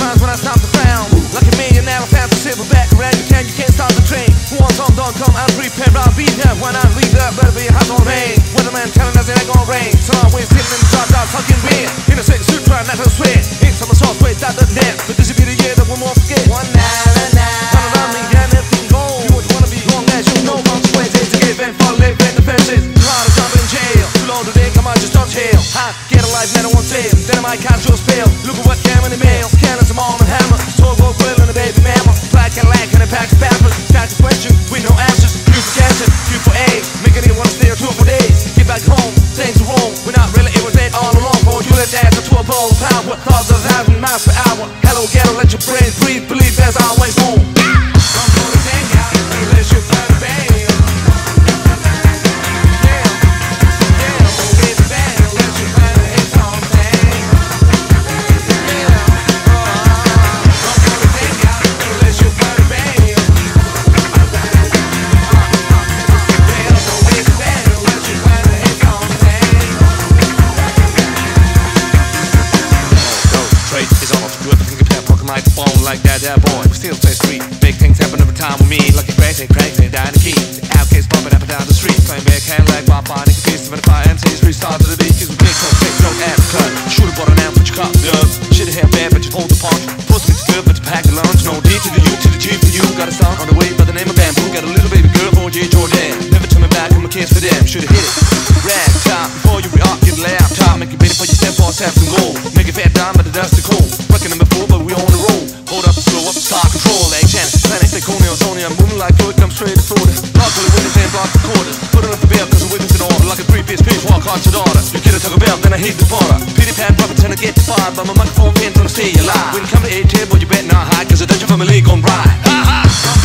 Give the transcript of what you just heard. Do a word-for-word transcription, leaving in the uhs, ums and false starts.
rhymes when I stop the frown. Like a man, you never found to silverback around your town, you can't stop the train. Who wants on, don't come, I'm prepared, I'll be there. Why not leave up, better be hot on rain. Weatherman telling us it ain't gonna rain. So I'm always sitting in the drop, drop, tucking beer. In a second suit, trying not to sweat. Ain't some sauce, wait, that doesn't dance. But this will be the year that we won't forget. One night, a night. Run around me, yeah, everything goes. You would wanna be long as you know consequences. To give and fall, live in the fences. Try to jump in jail. Too long today, come on, just don't tell. I get a life, man, I won't fail. Then I might catch your spell. Look at what came in the mail. Cannons, a mom and hammer. Sword, go grill, and a baby mammal. Black and lack, and a pack of pampers. Got the question with no answers. Q for cancer, Q for AIDS. Making it wanna stay or two for days. Get back home, things are wrong. We're not really, it was dead all along. For you let's add to a ball of power. Thoughts of a thousand miles per hour. Hello, ghetto, let your brain breathe. Believe there's always home. I'm gonna hang out unless you find a band. Microphone like that, that boy. We still play street. Big things happen every time with me. Lucky cracks and cracks and dying the key. The OutKast bumping up and down the street. Playing backhand like Bob Barney. Piece of the fire and tease. Restart to the beat. Cause we big no fake, no ass cut. Should've bought an amp, but you caught the dub. Should've had bad, but you hold the punch. Supposed to be good, but you pack the lunch. No D to the U to the G for you. Got a song on the way by the name of Bamboo. Got a little baby girl for J. Jordan. Never turn me back, I'm a kiss for them. Should've hit it. Rag top before you re-up, get the laptop. Make it ready for your step boss, have some gold. Make it fat down, but the dust is cold. Fucking number four, but we on the road. Hold up, slow up, start control, like Janet. Planet, stay cool, nails on. I'm moving like fluid, come straight to Florida. Block to the witness and block the quarters. Put it up the belt, cause the witness in order. Like a three-piece bitch, walk hard to daughter. You get a Taco Bell, then I hate the border. Pity pat, rubber, tend to get fired. But my microphone pins on the stay alive. When you come to A-Tip, boy, you better not hide, cause the Dutch family gon' ride. Ha ha!